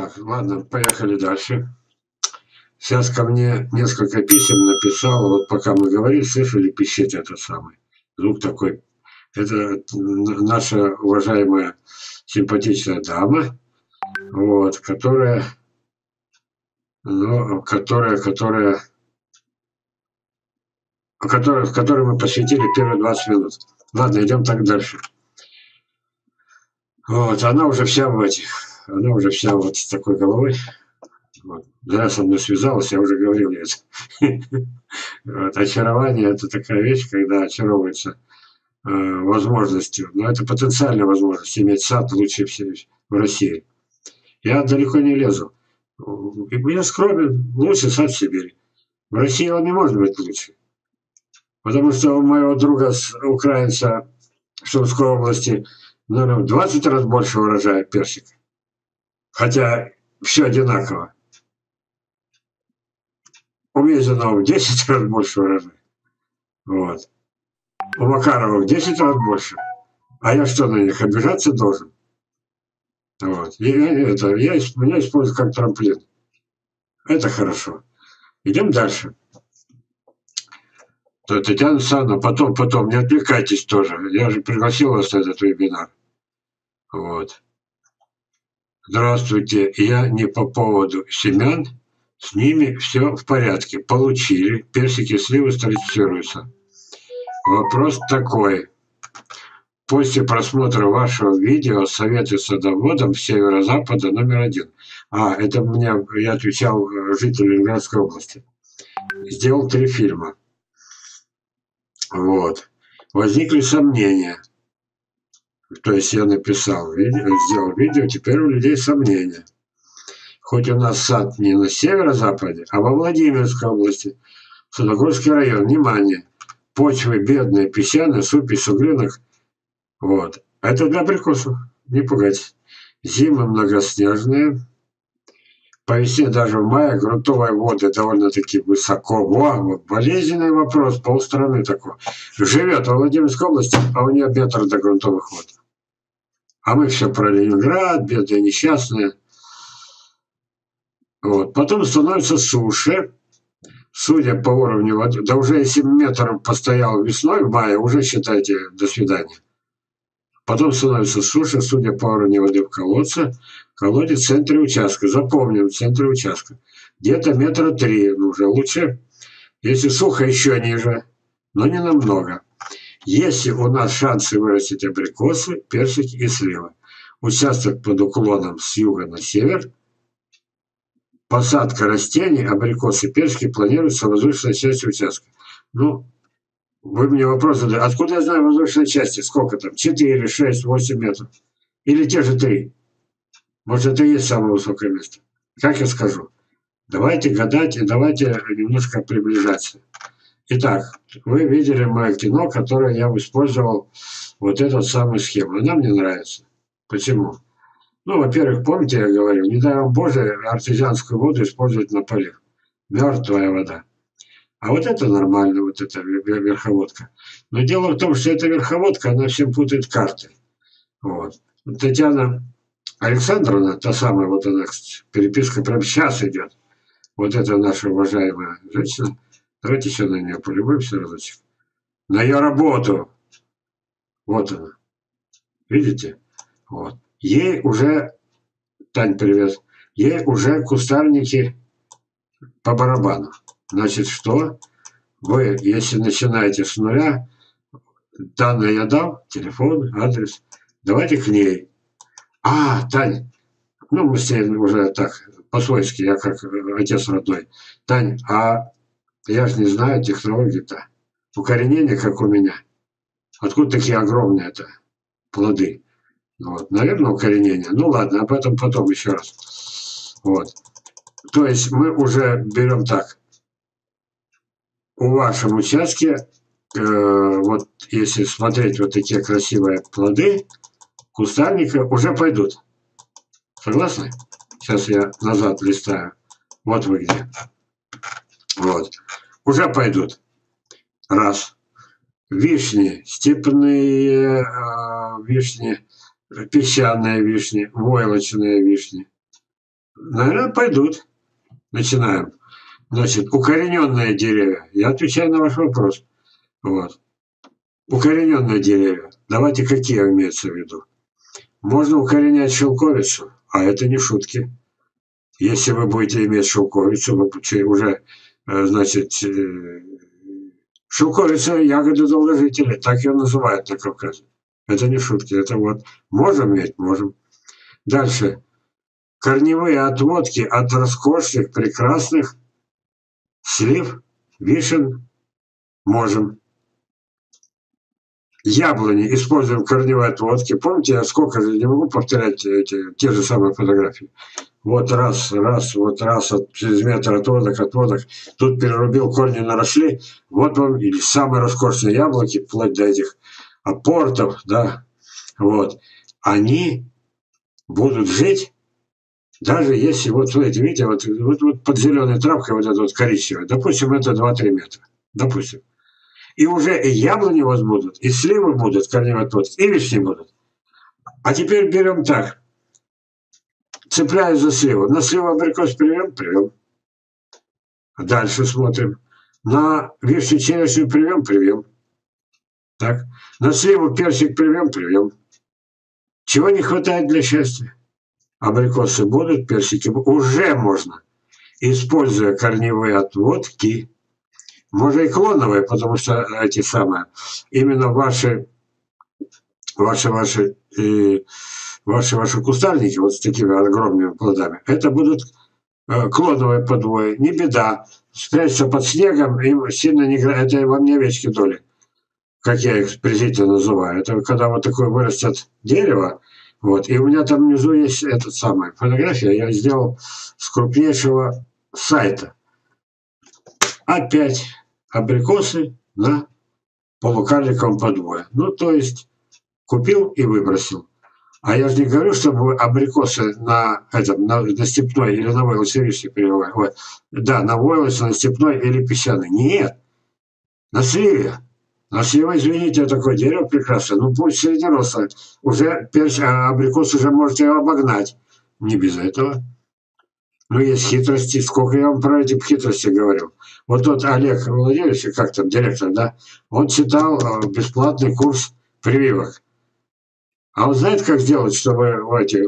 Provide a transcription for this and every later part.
Так, ладно, поехали дальше. Сейчас ко мне несколько писем написал, вот пока мы говорили, слышали, пищит этот самый. Звук такой. Это наша уважаемая симпатичная дама, вот, которая, ну, которой мы посвятили первые 20 минут. Ладно, идем так дальше. Вот, она уже вся вот с такой головой. Вот. Зря со мной связалась, я уже говорил ей это. Вот. Очарование – это такая вещь, когда очаровывается возможностью, но это потенциальная возможность иметь сад лучше в России. Я далеко не лезу. Я скромен, лучший сад в Сибири. В России он не может быть лучше. Потому что у моего друга, украинца в Сумской области, наверное, в 20 раз больше урожая персик. Хотя все одинаково. У Мезенова в 10 раз больше урожая. Вот. У Макарова в 10 раз больше. А я что, на них обижаться должен? Вот. Меня используют как трамплин. Это хорошо. Идем дальше. То Татьяна Александровна, потом, не отвлекайтесь тоже. Я же пригласил вас на этот вебинар. Вот. Здравствуйте, я не по поводу семян. С ними все в порядке. Получили. Персики, сливы стратифицируются. Вопрос такой. После просмотра вашего видео «Советы садоводам Северо-Запада №1». Это я отвечал жителю Ленинградской области. Сделал 3 фильма. Вот. Возникли сомнения. То есть я написал видео, сделал видео, теперь у людей сомнения. Хоть у нас сад не на северо-западе, а во Владимирской области. Судогорский район. Внимание! Почвы бедные, песчаные, супись, углинок. Вот. Это для абрикосов. Не пугайтесь. Зимы многоснежные. По весне даже в мае грунтовые воды довольно-таки высоко. Болезненный вопрос, полстраны такой. Живет во Владимирской области, а у нее метр до грунтовых вод. А мы все про Ленинград, бедные, несчастные. Вот. Потом становится суше. Судя по уровню воды, да уже если метр постоял весной, в мае, уже считайте, до свидания. Потом становится суше, судя по уровню воды в колодце. Колодец в центре участка. Запомним, в центре участка. Где-то 3 метра, уже лучше. Если сухо, еще ниже, но не намного. Если у нас шансы вырастить абрикосы, персики и сливы. Участок под уклоном с юга на север. Посадка растений, абрикосы, персики планируется в возвышенной части участка. Ну, вы мне вопрос задали. Откуда я знаю воздушной части? Сколько там? 4, 6, 8 метров? Или те же 3? Может, это и есть самое высокое место? Как я скажу? Давайте гадать и давайте немножко приближаться. Итак, вы видели мое кино, которое я использовал, вот эту самую схему. Она мне нравится. Почему? Ну, во-первых, помните, я говорил, не дай вам Боже артезианскую воду использовать на полях. Мертвая вода. А вот это нормально, вот эта верховодка. Но дело в том, что эта верховодка, она всем путает карты. Вот. Татьяна Александровна, та самая, вот она, переписка прямо сейчас идет. Вот это наша уважаемая женщина. Давайте еще на нее полюбуемся разочек. На ее работу. Вот она. Видите? Вот. Ей уже, Тань, привет, ей уже кустарники по барабану. Значит, что? Вы, если начинаете с нуля, данные я дал, телефон, адрес, давайте к ней. Тань, ну мы с ней уже так, по-свойски, я как отец родной. Тань, я же не знаю технологии-то. Укоренение, как у меня. Откуда такие огромные это плоды? Вот. Наверное, укоренение. Ну ладно, об этом потом еще раз. Вот. То есть мы уже берем так. У вашем участке, вот если смотреть вот такие красивые плоды, кустарника уже пойдут. Согласны? Сейчас я назад листаю. Вот вы где. Вот. Уже пойдут. Раз. Вишни, степные вишни, песчаные вишни, войлочные вишни. Наверное, пойдут. Начинаем. Значит, укорененные деревья. Я отвечаю на ваш вопрос. Вот. Укорененные деревья. Давайте какие имеются в виду. Можно укоренять шелковицу, а это не шутки. Если вы будете иметь шелковицу, вы уже, значит, шелковица ягоды долгожителей, так ее называют на Кавказе. Это не шутки, это вот. Можем иметь? Можем. Дальше. Корневые отводки от роскошных, прекрасных слив, вишен можем. Яблони используем корневые отводки. Помните, я сколько же не могу повторять те же самые фотографии. Вот раз, через метр отводок. Тут перерубил, корни наросли. Вот вам или самые роскошные яблоки, вплоть до этих апортов, да. Вот. Они будут жить, даже если, вот смотрите, видите, вот под зеленой травкой вот это вот коричневое, допустим, это 2-3 метра. Допустим. И уже и яблони у вас будут, и сливы будут, корневые отводки, и вишни будут. А теперь берем так. Цепляюсь за сливу. На сливу абрикос привем? Привем. Дальше смотрим. На вишню черешню привем? Привем. Так. На сливу персик привем? Привем. Чего не хватает для счастья? Абрикосы будут, персики будут. Уже можно, используя корневые отводки, можно и клоновые, потому что эти самые, именно ваши кустарники вот с такими огромными плодами, это будут клоновые подвои. Не беда. Спрячься под снегом, им сильно не играет. Это вам не овечки доли, как я их презрительно называю. Это когда вот такое вырастет дерево, вот, и у меня там внизу есть этот самый фотография, я сделал с крупнейшего сайта. Опять абрикосы на полукарликовом подвое. Ну, то есть купил и выбросил. А я же не говорю, чтобы абрикосы на степной или на войлосе вишни переливали. Да, на войлосе, на степной или песчаный. Нет, на сливе. На сливе, извините, такое дерево прекрасное. Ну, пусть среднерослое. Уже абрикос уже можете обогнать. Не без этого. Ну, есть хитрости. Сколько я вам про эти хитрости говорил. Вот тот Олег Владимирович, как там, директор, да, он читал бесплатный курс прививок. А он знает, как сделать, чтобы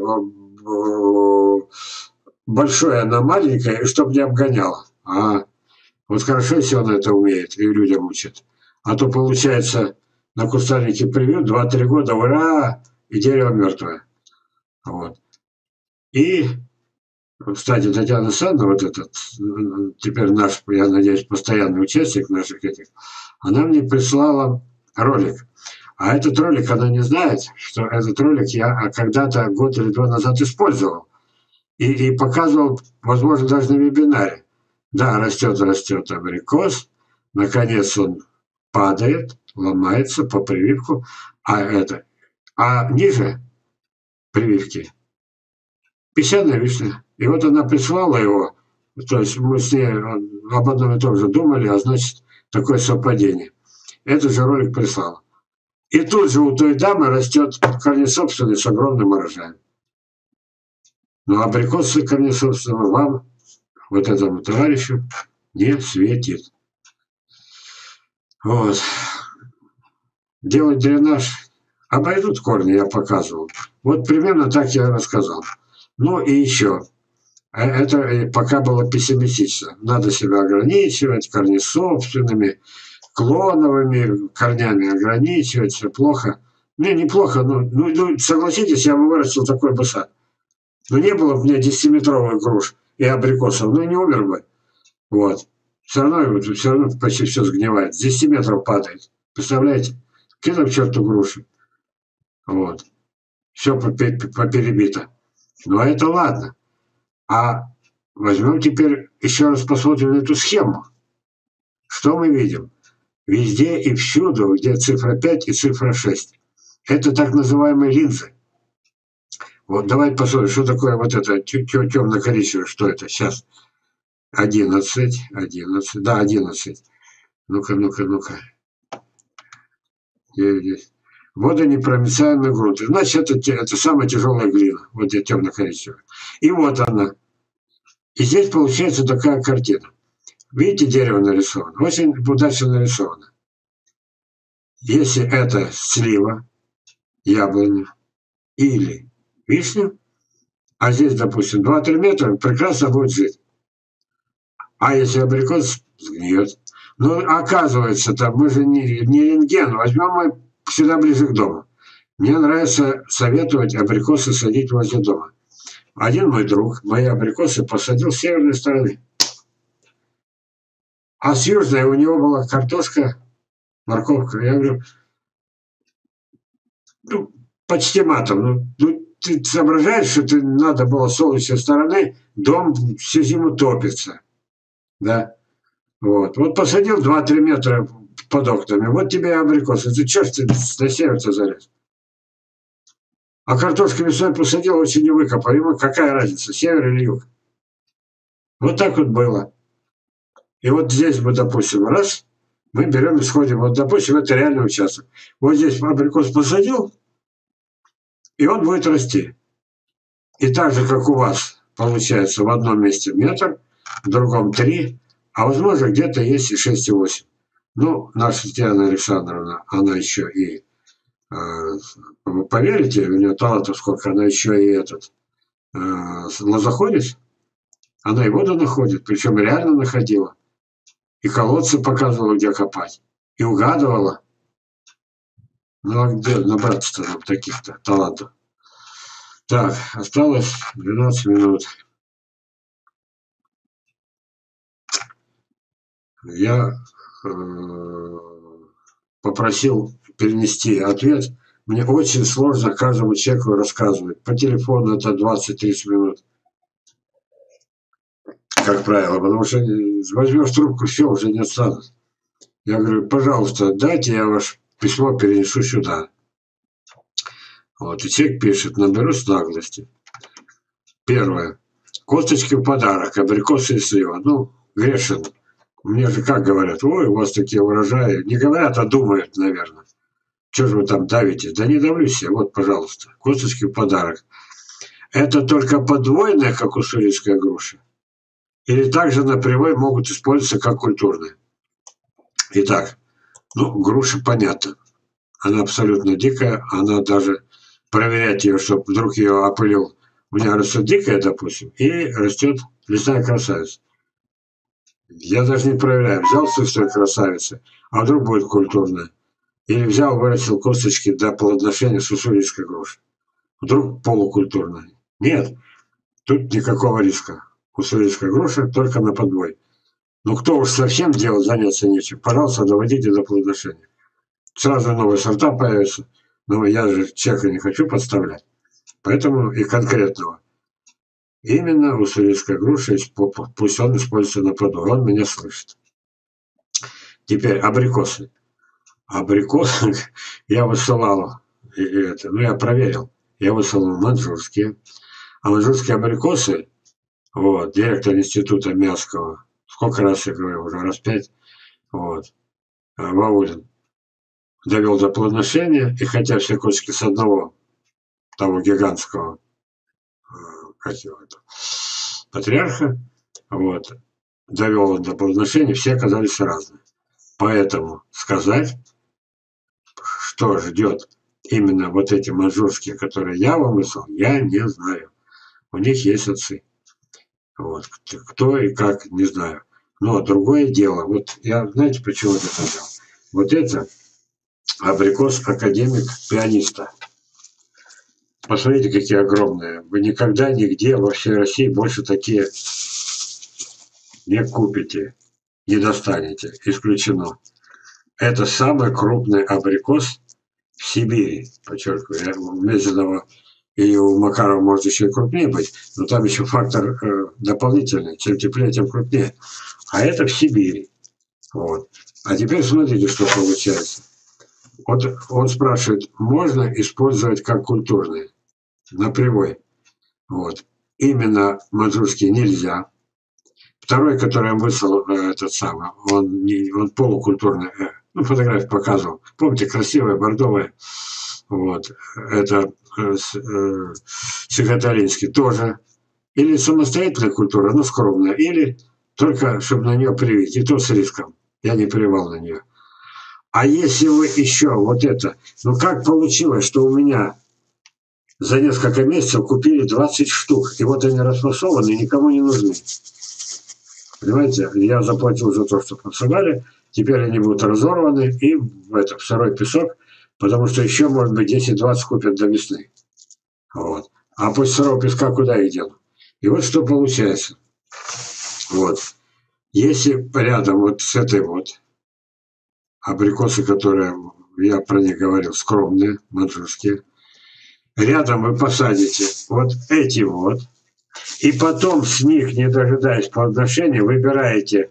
большое на маленькое, и чтобы не обгоняло. Вот хорошо, если он это умеет и людям учит. А то получается, на кустарнике привьют 2-3 года, ура, и дерево мертвое. Вот. И, кстати, Татьяна Александровна, вот этот, теперь наш, я надеюсь, постоянный участник наших этих, она мне прислала ролик. А этот ролик, она не знает, что этот ролик я когда-то год или 2 назад использовал. И показывал, возможно, даже на вебинаре. Да, растет абрикос, наконец он падает, ломается по прививку, а ниже прививки песчаная вишня. И вот она прислала его, то есть мы с ней об одном и том же думали, а значит, такое совпадение. Этот же ролик прислал. И тут же у той дамы растет корнесобственный с огромным урожаем. Но абрикосы корнесобственного вам, вот этому товарищу, не светит. Вот. Делать дренаж. Обойдут корни, я показывал. Вот примерно так я рассказал. Ну и еще. Это пока было пессимистично. Надо себя ограничивать корнесобственными, клоновыми корнями ограничивать. Все плохо. Не, неплохо. Ну, согласитесь, я бы вырастил такой бы сад. Но не было бы у меня 10-метровых груш и абрикосов. Ну и не умер бы. Вот. Все равно почти все сгнивает. С 10 метров падает. Представляете? Какие к черту груши. Вот. Все поперебито. Ну, а это ладно. А возьмем теперь еще раз посмотрим на эту схему. Что мы видим? Везде и всюду, где цифра 5 и цифра 6. Это так называемые линзы. Вот давайте посмотрим, что такое вот это темно-коричневое. Что это? Сейчас. 11. Да, 11. Ну-ка. Водонепроницаемый грунт. Значит, это самая тяжелая глина. Вот эта темно-коричневая. И вот она. И здесь получается такая картина. Видите, дерево нарисовано? Очень удачно нарисовано. Если это слива, яблоня или вишня, а здесь, допустим, 2-3 метра, прекрасно будет жить. А если абрикос сгниет? Ну, оказывается, там мы же не рентген, возьмем мы сюда ближе к дому. Мне нравится советовать абрикосы садить возле дома. Один мой друг мои абрикосы посадил с северной стороны. А с южной у него была картошка, морковка. Я говорю, ну, почти матом. Ну, ты соображаешь, что ты надо было с солнечной стороны, дом всю зиму топится. Да? Вот посадил 2-3 метра под окнами. Вот тебе и абрикосы. Ты что ж ты на север-то залез? А картошку весной посадил, очень не выкопал. Ему какая разница, север или юг? Вот так вот было. И вот здесь мы, допустим, раз, мы берем и сходим. Вот, допустим, это реальный участок. Вот здесь абрикос посадил, и он будет расти. И так же, как у вас, получается, в одном месте метр, в другом 3, а возможно, где-то есть и 6,8. Ну, наша Татьяна Александровна, она еще и, вы поверите, у нее талантов сколько, она еще и лозоходец, она и воду находит, причем реально находила. И колодцы показывала, где копать. И угадывала. Ну, а где набраться-то нам таких-то талантов? Так, осталось 12 минут. Я попросил перенести ответ. Мне очень сложно каждому человеку рассказывать. По телефону это 20-30 минут. Как правило, потому что возьмешь трубку, все, уже не отстанут. Я говорю, пожалуйста, дайте я ваше письмо перенесу сюда. Вот, и человек пишет, наберусь наглости. Первое. Косточки в подарок, абрикосы и слива. Ну, грешен. Мне же как говорят, ой, у вас такие урожаи. Не говорят, а думают, наверное. Что же вы там давите? Да не давлюсь я, вот, пожалуйста. Косточки в подарок. Это только подвойная, как уссурийская груша? Или также напрямую могут использоваться как культурные? Итак, ну, груша понятно. Она абсолютно дикая, она даже проверять ее, чтобы вдруг ее опылил. У меня растет дикая, допустим, и растет лесная красавица. Я даже не проверяю, взял с лесной красавицы, а вдруг будет культурная. Или взял, вырастил косточки для плодоношения с уссурийской груши. Вдруг полукультурная. Нет, тут никакого риска. Уссурийская груша только на подбой. Ну кто уж совсем делать, заняться нечем, пожалуйста, доводите до плодоношения. Сразу новые сорта появятся, но я же человека не хочу подставлять. Поэтому и конкретного. Именно уссурийская груша, пусть он используется на подбой, он меня слышит. Теперь абрикосы. Абрикосы я высылал, ну я проверил, я высылал маньчжурские. А маньчжурские абрикосы, вот, директор института Мясского, сколько раз я говорю, уже раз 5, вот, Ваулин, довел до плодоношения, и хотя все косточки с одного, того гигантского, как его это, патриарха, вот, довел он до плодоношения, все оказались разные. Поэтому сказать, что ждет именно вот эти маньчжурские, которые я вам выслал, я не знаю. У них есть отцы. Вот. Кто и как, не знаю. Но другое дело. Вот я, знаете, почему это взял? Вот это абрикос академик пианиста. Посмотрите, какие огромные. Вы никогда нигде во всей России больше такие не купите, не достанете. Исключено. Это самый крупный абрикос в Сибири. Подчеркиваю, у Мезенова и у Макарова может еще и крупнее быть, но там еще фактор дополнительный. Чем теплее, тем крупнее. А это в Сибири. Вот. А теперь смотрите, что получается. Вот он спрашивает, можно использовать как культурные? Напрямую. Вот. Именно маньчжурский нельзя. Второй, который я выслал, этот самый, он полукультурный, ну, фотографию показывал. Помните, красивая, бордовая. Вот. Это Сихоталинский тоже Или самостоятельная культура, но скромная, или только чтобы на нее привить, и то с риском. Я не привал на нее. А если вы еще вот это, ну как получилось, что у меня за несколько месяцев купили 20 штук, и вот они расфасованы, и никому не нужны. Понимаете, я заплатил за то, что фасовали, теперь они будут разорваны, и в это, второй песок, потому что еще, может быть, 10-20 купят до весны. Вот. А после второго песка куда их дену? И вот что получается. Вот. Если рядом вот с этой вот абрикосы, которые я про них говорил, скромные, манчжурские, рядом вы посадите вот эти вот, и потом с них, не дожидаясь плодоношения, выбираете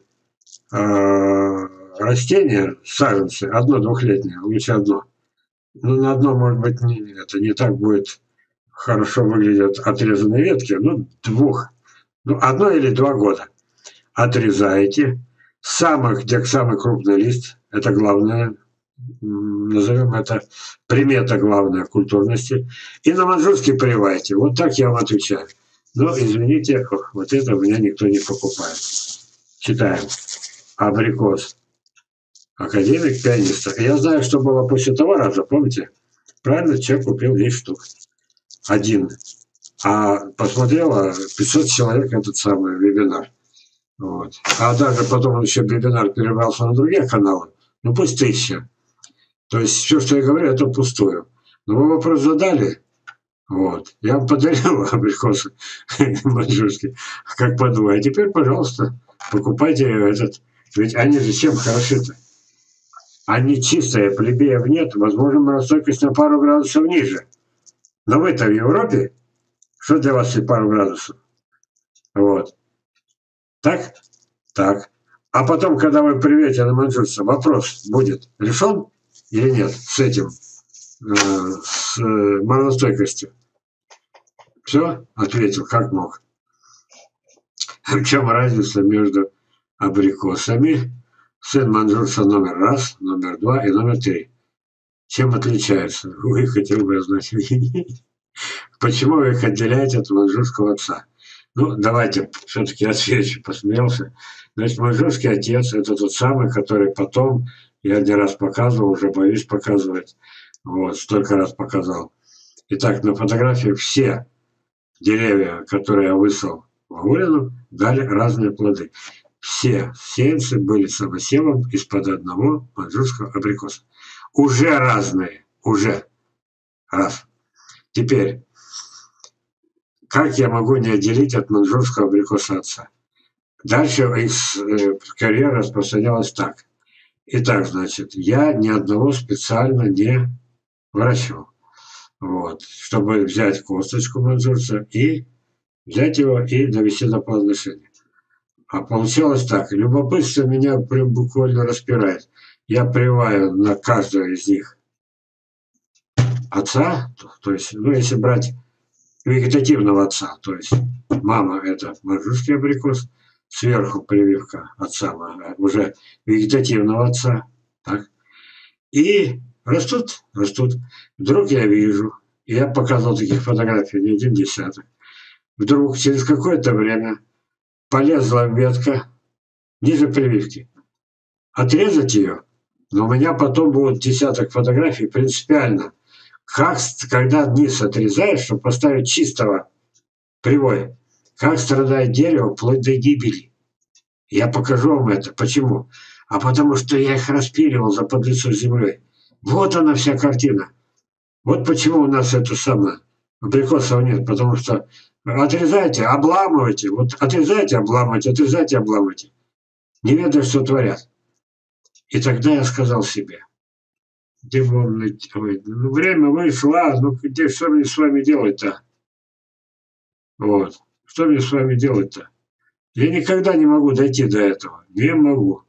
растения, саженцы, одно двухлетнее, лучше одно. Ну, на одно, может быть, это не так будет хорошо выглядят отрезанные ветки, ну, одно или 2 года. Отрезаете, где самый крупный лист, это главное, назовем это примета главная культурности, и на манчжурский прививаете. Вот так я вам отвечаю. Но, извините, вот это у меня никто не покупает. Читаем. Абрикос. Академик, пианиста. Я знаю, что было после того раза, помните? Правильно, человек купил 10 штук. Один. А посмотрело 500 человек этот самый вебинар. Вот. А даже потом он еще вебинар перебрался на другие каналы. Ну пусть 1000. То есть все, что я говорю, это пустую. Но вы вопрос задали. Вот. Я вам подарил абрикосы манчжурские, как подвой. А теперь, пожалуйста, покупайте этот. Ведь они же чем хороши-то? Они чистые, плебеев нет. Возможно, морозостойкость на пару градусов ниже. Но вы-то в Европе. Что для вас и пару градусов? Вот. Так? Так. А потом, когда вы приведете на манчжурца, вопрос будет решен или нет с этим, с морозостойкостью? Все? Ответил, как мог. В чем разница между абрикосами? Сын манчжурца номер 1, номер 2 и номер 3. Чем отличаются? Вы хотел бы знать. Почему вы их отделяете от манчжурского отца? Ну, давайте все-таки отвечу, посмеялся. Значит, манчжурский отец – это тот самый, который потом, я не раз показывал, уже боюсь показывать, вот, столько раз показал. Итак, на фотографии все деревья, которые я высыл в Агулину, дали разные плоды. Все сеянцы были самосевом из-под одного манчжурского абрикоса. Уже разные, уже. Раз. Теперь, как я могу не отделить от манчжурского абрикоса отца? Дальше их карьера распространялась так. Итак, значит, я ни одного специально не выращивал. Вот, чтобы взять косточку манчжурца и взять его и довести до плодоношения. А получалось так. Любопытство меня прям буквально распирает. Я прививаю на каждого из них отца, то есть, ну, если брать вегетативного отца, то есть мама – это манчжурский абрикос, сверху прививка отца, уже вегетативного отца, так, и растут. Вдруг я вижу, и я показывал таких фотографий не один десяток, вдруг через какое-то время полезла ветка ниже прививки. Отрезать ее, но у меня потом будут десяток фотографий принципиально. Как, когда низ отрезаешь, чтобы поставить чистого привой, как страдает дерево вплоть до гибели. Я покажу вам это. Почему? А потому что я их распиливал за подлицо землей. Вот она вся картина. Вот почему у нас это самое абрикосов нет. Потому что отрезайте, обламывайте. Вот отрезайте, обламывайте, отрезайте, обламывайте. Не ведая, что творят. И тогда я сказал себе, ну время вышло, ну где, что мне с вами делать-то? Вот. Что мне с вами делать-то? Я никогда не могу дойти до этого. Не могу.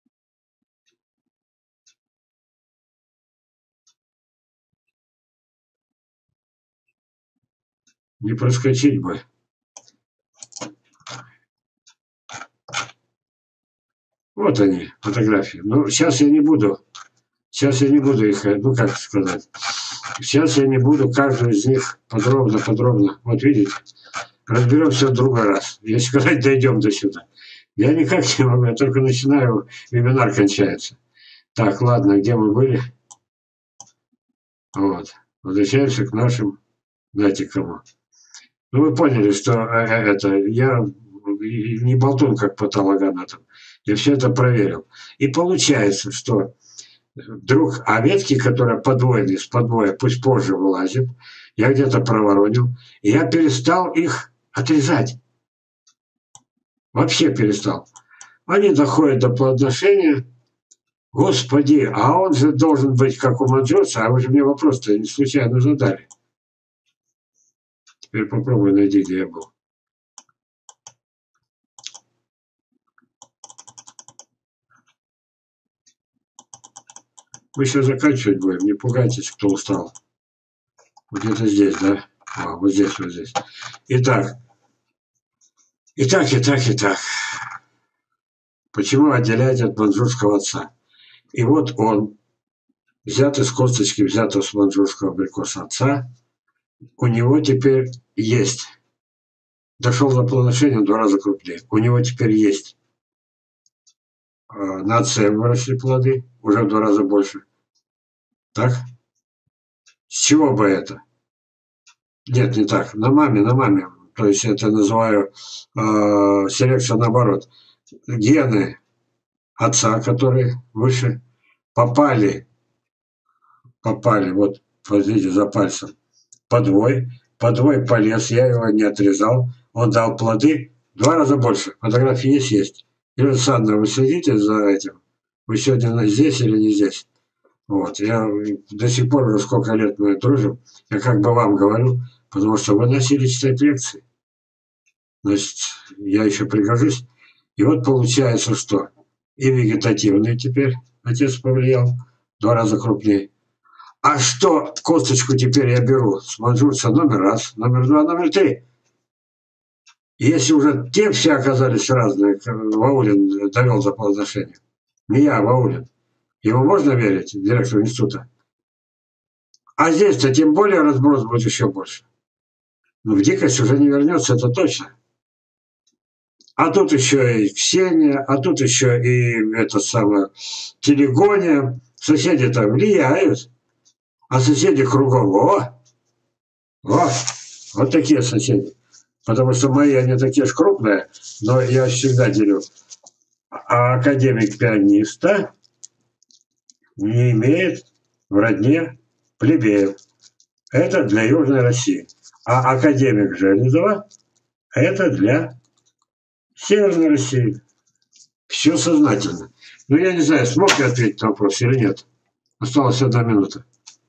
Не проскочить бы. Вот они, фотографии. Ну, сейчас я не буду их, ну, как сказать. Сейчас я не буду каждую из них подробно. Вот видите, разберемся в другой раз, если когда дойдем до сюда. Я никак не могу, я только начинаю, вебинар кончается. Так, ладно, где мы были? Вот. Возвращаемся к нашим, знаете, кому. Ну, вы поняли, что это, я не болтун, как патологоанатом. Я все это проверил. И получается, что вдруг, а ветки, которые подвоены с подвоя, пусть позже вылазят, я где-то проворонил, и я перестал их отрезать. Вообще перестал. Они доходят до плодоношения. Господи, а он же должен быть как у манжурца, а вы же мне вопрос-то не случайно задали. Теперь попробуй найти, где я был. Мы сейчас заканчивать будем, не пугайтесь, кто устал. Вот где-то здесь, да? А, вот здесь, вот здесь. Итак. Почему отделять от манжурского отца? И вот он, взят из косточки, взятого с манжурского абрикоса отца, у него теперь есть. Дошел до плодоношения в 2 раза крупнее. У него теперь есть. На отце выросли плоды, уже в 2 раза больше. Так? С чего бы это? Нет, не так. На маме, на маме. То есть это называю селекция наоборот. Гены отца, которые выше, попали, вот, смотрите, за пальцем, подвой полез, я его не отрезал, он дал плоды в 2 раза больше. Фотографии есть. Елена Александровна, вы следите за этим? Вы сегодня здесь или не здесь? Вот, я до сих пор, уже сколько лет мы дружим, я как бы вам говорю, потому что вы носили читать лекции. Значит, я еще пригожусь. И вот получается, что и вегетативный теперь отец повлиял, в 2 раза крупнее. А что косточку теперь я беру с манжурца номер 1, номер 2, номер 3. Если уже те все оказались разные, Ваулин довел до плодоношения. Не я, а Ваулин. Ему можно верить, директору института? А здесь-то тем более разброс будет еще больше. Ну, в дикость уже не вернется, это точно. А тут еще и Ксения, а тут еще и это самое Телегония. Соседи-то влияют. А соседи кругом, вот такие соседи. Потому что мои, они такие же крупные, но я всегда делю. А академик пианиста не имеет в родне плебеев. Это для Южной России. А академик Железова – это для Северной России. Все сознательно. Ну, я не знаю, смог я ответить на вопрос или нет. Осталась 1 минута.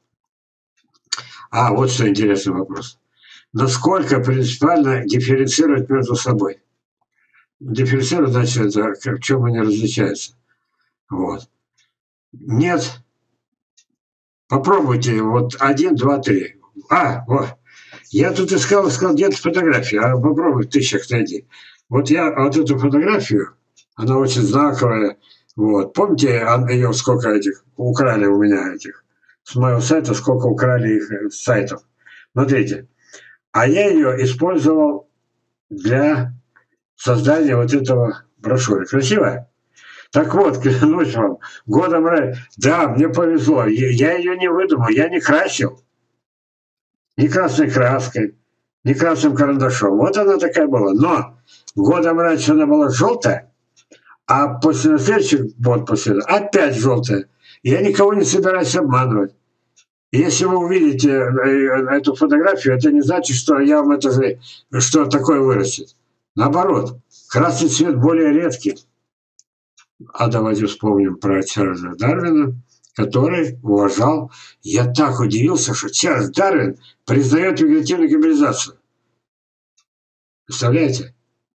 А, вот что интересный вопрос. Насколько принципиально дифференцировать между собой? Дифференцировать, значит, это в чем они различаются. Вот. Нет. Попробуйте. Вот 1, 2, 3. Вот. Я тут искал где-то фотографию. А попробуй в тысячах найди. Вот я вот эту фотографию, она очень знаковая. Вот. Помните, ее сколько этих украли у меня этих? С моего сайта сколько украли их с сайтов. Смотрите. А я ее использовал для создания вот этого брошюры. Красивая? Так вот, клянусь вам, годом ранее. Да, мне повезло. Я ее не выдумал, я не красил. Ни красной краской, ни красным карандашом. Вот она такая была. Но годом раньше она была желтая, а после следующий год после опять желтая. Я никого не собираюсь обманывать. Если вы увидите эту фотографию, это не значит, что я вам это же, что такое вырастет. Наоборот, красный цвет более редкий. А давайте вспомним про Чарльза Дарвина, который уважал. Я так удивился, что Чарльз Дарвин признает вегетативную гибридизацию. Представляете?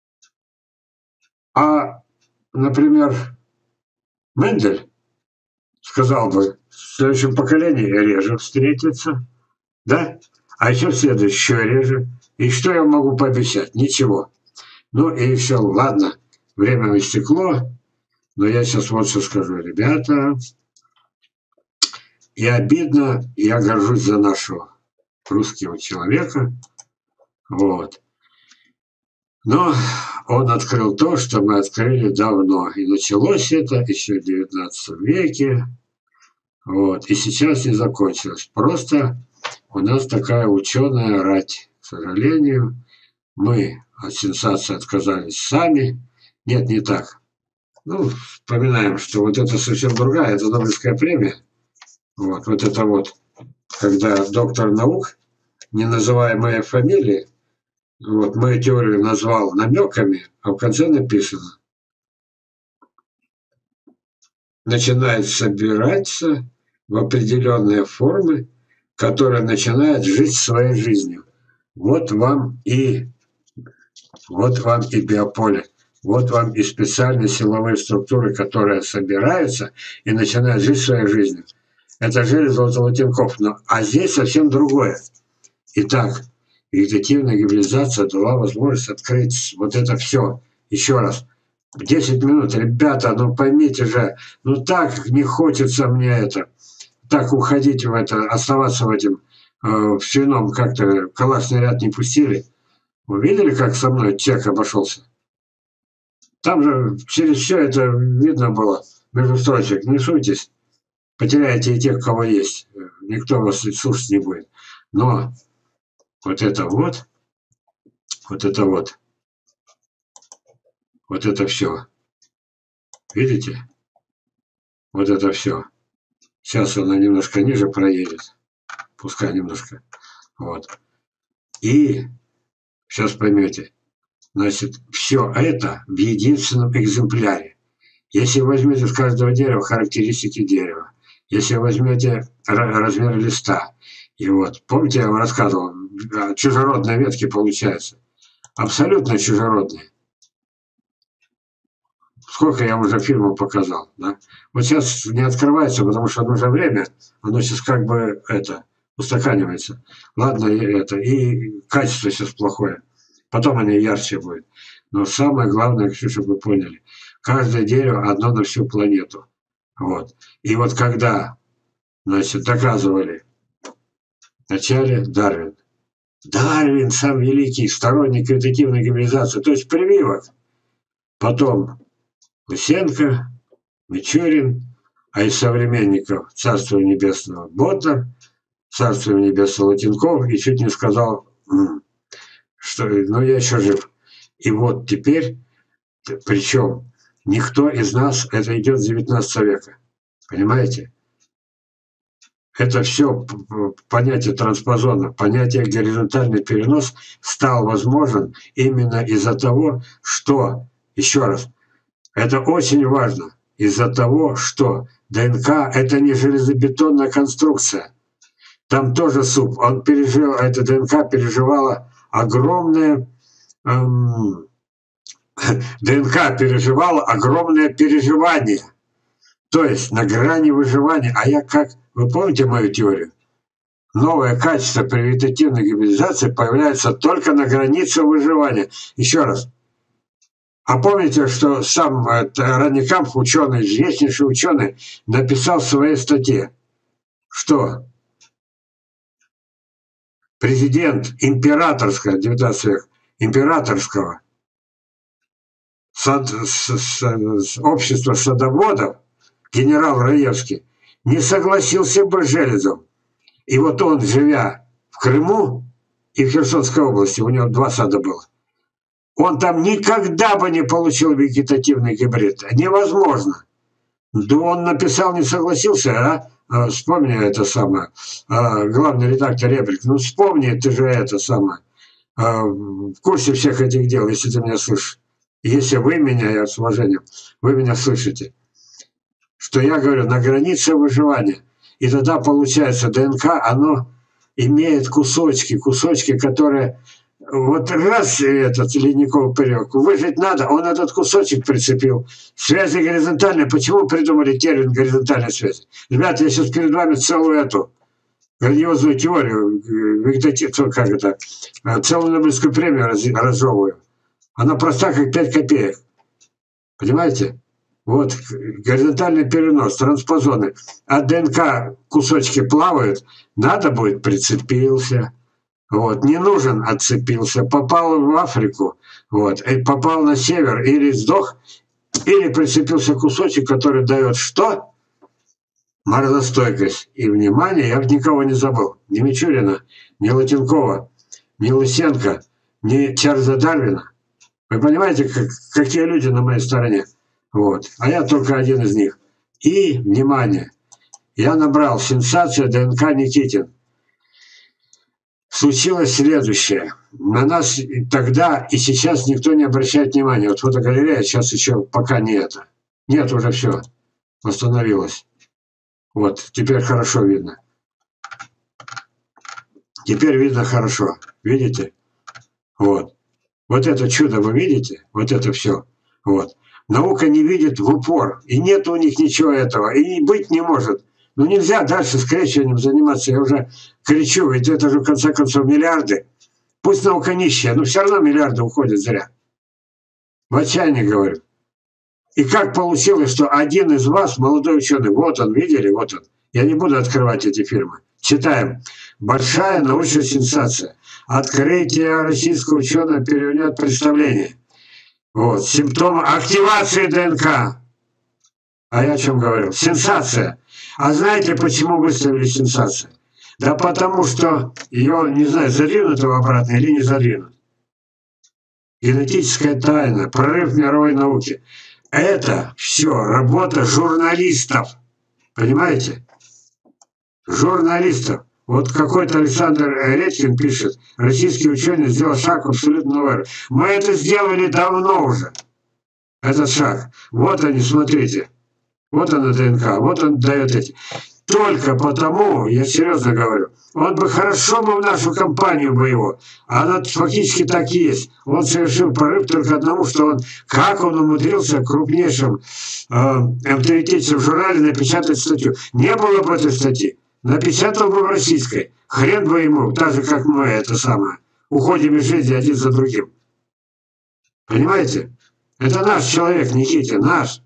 А, например, Мендель сказал бы, в следующем поколении реже встретится, да? А еще в следующем еще реже. И что я могу пообещать? Ничего. Ну и все, ладно, время истекло, но я сейчас вот что скажу, ребята. И обидно, я горжусь за нашего русского человека. Вот. Но он открыл то, что мы открыли давно. И началось это еще в XIX веке. Вот. И сейчас не закончилось. Просто у нас такая ученая рать. К сожалению, мы от сенсации отказались сами. Нет, не так. Ну, вспоминаем, что вот это совсем другая, это Нобелевская премия. Вот это вот, когда доктор наук, не называя моей фамилии, вот мою теорию назвал намеками, а в конце написано: начинает собираться в определенные формы, которые начинают жить своей жизнью. Вот вам и биополе. Вот вам и специальные силовые структуры, которые собираются и начинают жить своей жизнью. Это жили Золотолотенков. А здесь совсем другое. Итак, вегетативная гибридизация дала возможность открыть вот это все. Еще раз. 10 минут. Ребята, ну поймите же, ну так не хочется мне это. Так уходить в это, оставаться в этом, в свином как-то калашный ряд не пустили. Вы видели, как со мной человек обошелся? Там же через все это видно было, между строчек. Не суйтесь, потеряете и тех, кого есть. Никто вас слушать не будет. Но вот это вот, вот это вот, вот это все. Видите? Вот это все. Сейчас она немножко ниже проедет. Пускай немножко. Вот. И сейчас поймете. Значит, все это в единственном экземпляре. Если вы возьмете с каждого дерева характеристики дерева, если вы возьмете размер листа, и вот, помните, я вам рассказывал, чужеродные ветки получаются. Абсолютно чужеродные. Сколько я уже фильмов показал, да? Вот сейчас не открывается, потому что нужно время, оно сейчас как бы это устаканивается. Ладно, и качество сейчас плохое. Потом они ярче будет. Но самое главное, чтобы вы поняли, каждое дерево одно на всю планету. Вот. И вот когда, значит, доказывали вначале Дарвин. Дарвин сам великий сторонник вегетативной гибридизации, то есть прививок. Потом Лысенко, Мичурин, а из современников Царства Небесного Ботнер, Царства Небесного Лотенков, и чуть не сказал, что ну я еще жив. И вот теперь, причем никто из нас, это идет с 19 века, понимаете? Это все понятие транспозона, понятие горизонтальный перенос стал возможен именно из-за того, что, еще раз, это очень важно, из-за того, что ДНК – это не железобетонная конструкция. Там тоже суп. Он пережил, эта ДНК переживала огромное ДНК переживала огромное переживание. То есть на грани выживания. А я как... Вы помните мою теорию? Новое качество при вегетативной гибридизации появляется только на границе выживания. Еще раз. А помните, что сам Ранникамп, ученый, известнейший ученый, написал в своей статье, что президент императорского, 19 век, императорского общества садоводов, генерал Раевский, не согласился бы с Железом. И вот он, живя в Крыму и в Херсонской области, у него 2 сада было, он там никогда бы не получил вегетативный гибрид. Невозможно. Да он написал, не согласился, а? Вспомни это самое. Главный редактор Ребрик, ну вспомни, ты же это самое. В курсе всех этих дел, если ты меня слышишь. Если вы меня, я с уважением, вы меня слышите. Что я говорю, на границе выживания. И тогда получается ДНК, оно имеет кусочки, которые... Вот раз этот ледниковый период, выжить надо, он этот кусочек прицепил. Связи горизонтальные. Почему придумали термин горизонтальной связи? Ребята, я сейчас перед вами целую эту грандиозную теорию, как это, целую Нобелевскую премию разжевываю. Она проста, как 5 копеек. Понимаете? Вот горизонтальный перенос, транспозоны. От ДНК кусочки плавают, надо будет прицепился. Вот, не нужен, отцепился, попал в Африку, вот, и попал на север, или сдох, или прицепился кусочек, который дает что? Морозостойкость и внимание. Я никого не забыл. Ни Мичурина, ни Латенкова, ни Лысенко, ни Чарльза Дарвина. Вы понимаете, какие люди на моей стороне? Вот. А я только один из них. И, внимание, я набрал сенсация ДНК Никитин. Случилось следующее. На нас тогда и сейчас никто не обращает внимания. Вот фотогалерея сейчас еще пока не это. Нет, уже все. Восстановилось. Вот, теперь хорошо видно. Теперь видно хорошо. Видите? Вот. Вот это чудо вы видите? Вот это все. Вот. Наука не видит в упор. И нет у них ничего этого. И быть не может. Ну нельзя дальше скрещиванием заниматься. Я уже кричу, ведь это же в конце концов миллиарды. Пусть наука нищая, но все равно миллиарды уходят зря. В отчаянии говорю. И как получилось, что один из вас, молодой ученый, вот он, видели, вот он. Я не буду открывать эти фильмы. Читаем. Большая научная сенсация. Открытие российского ученого перевернет представление. Вот. Симптомы активации ДНК. А я о чем говорил? Сенсация. А знаете, почему выставили сенсацию? Да потому что ее, не знаю, задвинут его обратно или не задвинут. Генетическая тайна, прорыв мировой науки. Это все работа журналистов. Понимаете? Журналистов. Вот какой-то Александр Редькин пишет, российский ученый сделал шаг в абсолютно новый. Мы это сделали давно уже. Этот шаг. Вот они, смотрите. Вот она ДНК, вот он дает эти. Только потому, я серьезно говорю, он бы хорошо бы в нашу компанию бы его, а она фактически так и есть. Он совершил прорыв только одному, что он, как он умудрился в крупнейшем авторитете в журнале напечатать статью. Не было бы этой статьи, напечатал бы в российской. Хрен бы ему, так же как мы, это самое. Уходим из жизни один за другим. Понимаете? Это наш человек, Никитин, наш.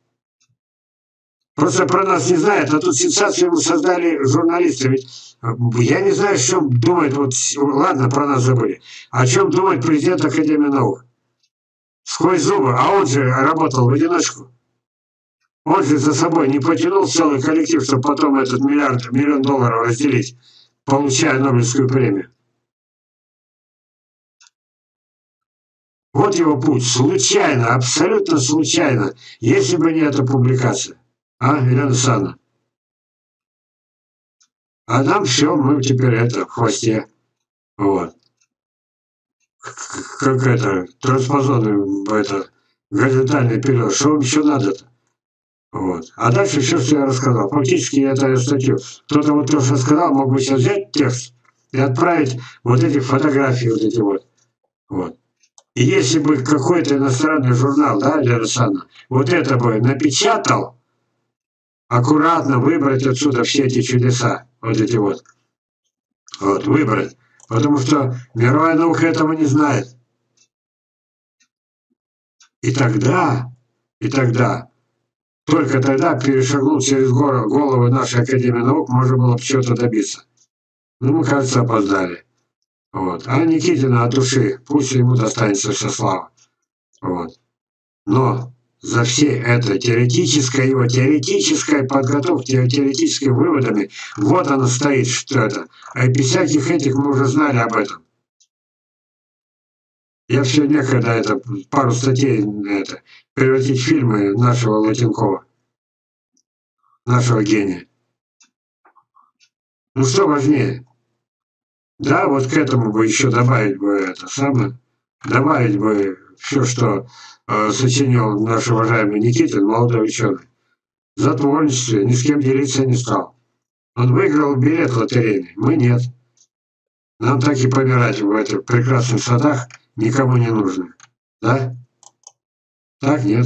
Просто про нас не знают, а тут сенсацию мы создали журналисты. Ведь я не знаю, о чем думает, вот, ладно, про нас забыли, о чем думает президент Академии наук. Сквозь зубы, а он же работал в одиночку. Он же за собой не потянул целый коллектив, чтобы потом этот миллион долларов разделить, получая Нобелевскую премию. Вот его путь, случайно, абсолютно случайно, если бы не эта публикация. А, Елена Александровна? А нам все, мы теперь это, в хвосте. Вот. Как это, транспозоны, это, горизонтальный период. Что вам еще надо-то? Вот. А дальше все, что я рассказал. Фактически это статью. Кто-то вот то, что сказал, мог бы сейчас взять текст и отправить вот эти фотографии, вот эти вот. Вот. И если бы какой-то иностранный журнал, да, Елена Александровна, вот это бы напечатал, аккуратно выбрать отсюда все эти чудеса, вот эти вот, выбрать. Потому что мировая наука этого не знает. И тогда, только тогда, перешагнув через головы нашей Академии наук, можно было бы чего-то добиться. Ну, мы, кажется, опоздали. Вот. А Никитина от души, пусть ему достанется вся слава. Вот. Но за всей этой теоретической подготовкой, теоретическими выводами, вот она стоит, что это. А без всяких этих мы уже знали об этом. Я все некогда это, пару статей это, превратить в фильмы нашего Латенкова, нашего гения. Ну что важнее? Да, вот к этому бы еще добавить бы это самое, добавить бы все, что сочинил наш уважаемый Никитин, молодой ученый. В затворничестве ни с кем делиться не стал. Он выиграл билет лотерейный, мы нет. Нам так и помирать в этих прекрасных садах никому не нужно. Да? Так нет.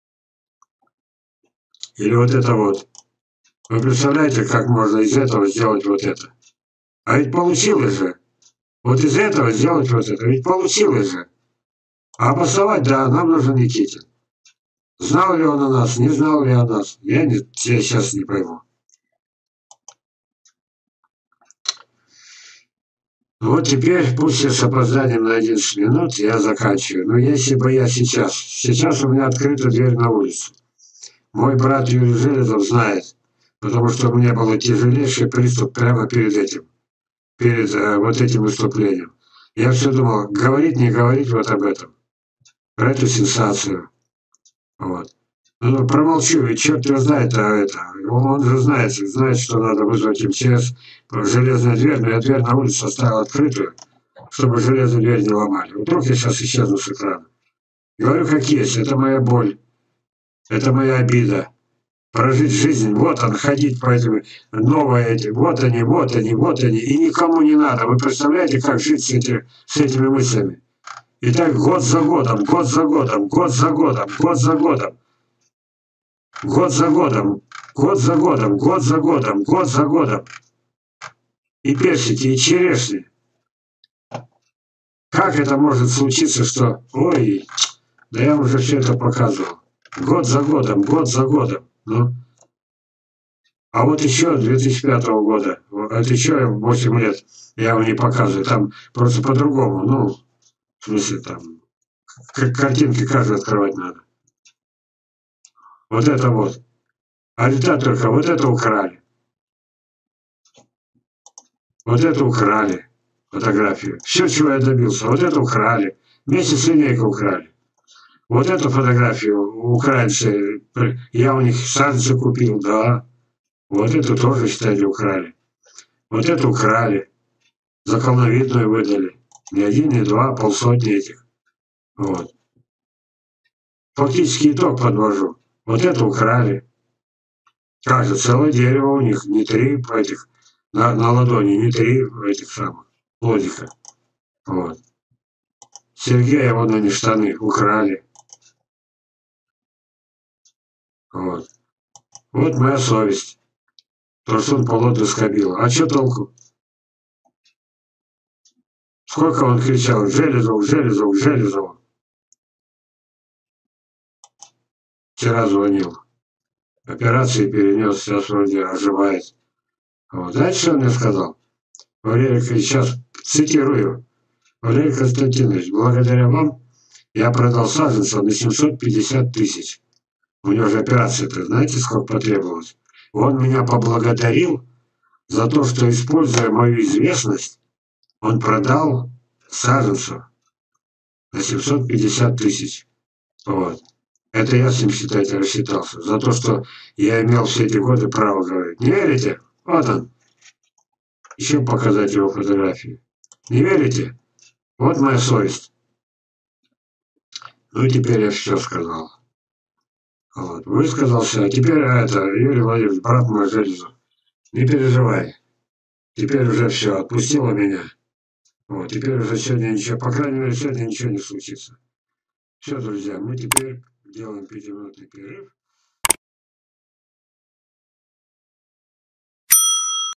Или вот это вот. Вы представляете, как можно из этого сделать вот это? А ведь получилось же. Вот из этого сделать вот это. Ведь получилось же. А обосновать, да, нам нужен Никитин. Знал ли он о нас, не знал ли о нас, я сейчас не пойму. Вот теперь, пусть я с опозданием на 11 минут, я заканчиваю. Но если бы я сейчас у меня открыта дверь на улицу. Мой брат Юрий Железов знает, потому что у меня был тяжелейший приступ прямо перед этим, перед вот этим выступлением. Я все думал, говорить, не говорить вот об этом, про эту сенсацию. Вот. Ну, промолчу, ведь черт его знает, он же знает, что надо вызвать МЧС, железная дверь, но я дверь на улице оставил открытую, чтобы железную дверь не ломали. Вдруг я сейчас исчезну с экрана. Говорю, как есть, это моя боль, это моя обида. Прожить жизнь, вот он, ходить по этим, новые эти, вот они, вот они, вот они, и никому не надо. Вы представляете, как жить с этими мыслями? И так год за годом, год за годом, год за годом, год за годом. Год за годом, год за годом, год за годом, год за годом. И персики, и черешни. Как это может случиться, что... Ой, да я уже все это показывал. Год за годом, год за годом. Ну. А вот еще 2005 года, это еще 8 лет, я его не показываю, там просто по-другому, ну, в смысле, там, картинки каждую открывать надо. Вот это вот. А летать только, вот это украли. Вот это украли, фотографию. Все, чего я добился, вот это украли. Вместе с линейкой украли. Вот эту фотографию украинцы, я у них саженцы купил, да. Вот эту тоже, считайте, украли. Вот эту украли. Законовидную выдали. Не один, не два, полсотни этих. Вот. Фактически итог подвожу. Вот это украли. Как же, целое дерево у них, не 3 этих, на ладони, не 3 этих самых, плодика. Вот. Сергея вон они штаны украли. Вот. Вот моя совесть. То, что он полотно скобил. А что толку? Сколько он кричал: Железов, Железов, Железов. Вчера звонил. Операции перенес, сейчас вроде оживает. Вот. Знаете, что он мне сказал? Валерий, сейчас цитирую. Валерий Константинович, благодаря вам я продал саженцев на 750 тысяч. У него же операция-то, знаете, сколько потребовалось? Он меня поблагодарил за то, что, используя мою известность, он продал саженцев на 750 тысяч. Вот. Это я с ним, считайте, рассчитался. За то, что я имел все эти годы право говорить. Не верите? Вот он. Еще показать его фотографии. Не верите? Вот моя совесть. Ну и теперь я все сказал. Вот. Высказался. А теперь это, Юрий Владимирович, брат мой Железов. Не переживай. Теперь уже все, отпустило меня. Вот. Теперь уже сегодня ничего, по крайней мере, сегодня ничего не случится. Все, друзья, мы теперь делаем 5-минутный перерыв.